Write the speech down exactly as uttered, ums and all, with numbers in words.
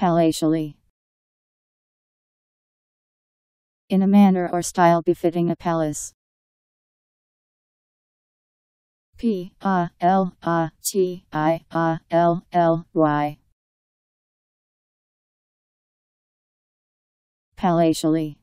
Palatially. In a manner or style befitting a palace. P A L A T I A L L Y. Palatially.